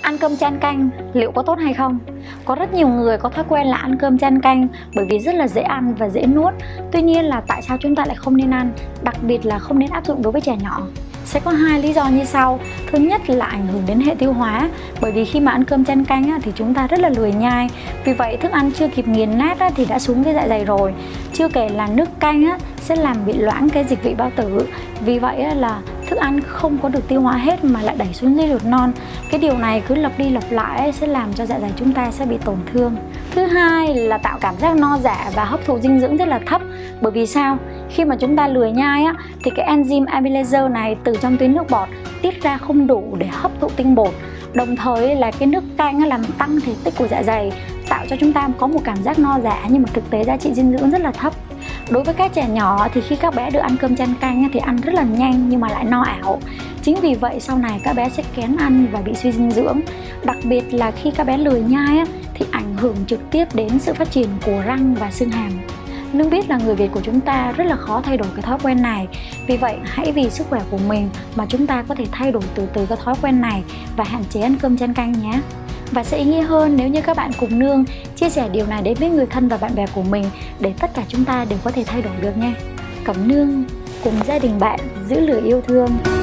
Ăn cơm chan canh liệu có tốt hay không? Có rất nhiều người có thói quen là ăn cơm chan canh bởi vì rất là dễ ăn và dễ nuốt. Tuy nhiên là tại sao chúng ta lại không nên ăn, đặc biệt là không nên áp dụng đối với trẻ nhỏ? Sẽ có hai lý do như sau. Thứ nhất là ảnh hưởng đến hệ tiêu hóa, bởi vì khi mà ăn cơm chan canh thì chúng ta rất là lười nhai. Vì vậy thức ăn chưa kịp nghiền nát thì đã xuống cái dạ dày rồi. Chưa kể là nước canh sẽ làm bị loãng cái dịch vị bao tử. Vì vậy là thức ăn không có được tiêu hóa hết mà lại đẩy xuống dưới ruột non. Cái điều này cứ lặp đi lặp lại sẽ làm cho dạ dày chúng ta sẽ bị tổn thương. Thứ hai là tạo cảm giác no dạ và hấp thụ dinh dưỡng rất là thấp. Bởi vì sao? Khi mà chúng ta lười nhai thì cái enzyme amylase này từ trong tuyến nước bọt tiết ra không đủ để hấp thụ tinh bột. Đồng thời là cái nước canh làm tăng thể tích của dạ dày, tạo cho chúng ta có một cảm giác no dạ nhưng mà thực tế giá trị dinh dưỡng rất là thấp. Đối với các trẻ nhỏ thì khi các bé được ăn cơm chan canh thì ăn rất là nhanh nhưng mà lại no ảo. Chính vì vậy sau này các bé sẽ kén ăn và bị suy dinh dưỡng. Đặc biệt là khi các bé lười nhai thì ảnh hưởng trực tiếp đến sự phát triển của răng và xương hàm. Nước biết là người Việt của chúng ta rất là khó thay đổi cái thói quen này. Vì vậy hãy vì sức khỏe của mình mà chúng ta có thể thay đổi từ từ cái thói quen này và hạn chế ăn cơm chan canh nhé. Và sẽ ý nghĩa hơn nếu như các bạn cùng nương chia sẻ điều này đến với người thân và bạn bè của mình để tất cả chúng ta đều có thể thay đổi được nha. Cẩm Nương cùng gia đình bạn giữ lửa yêu thương.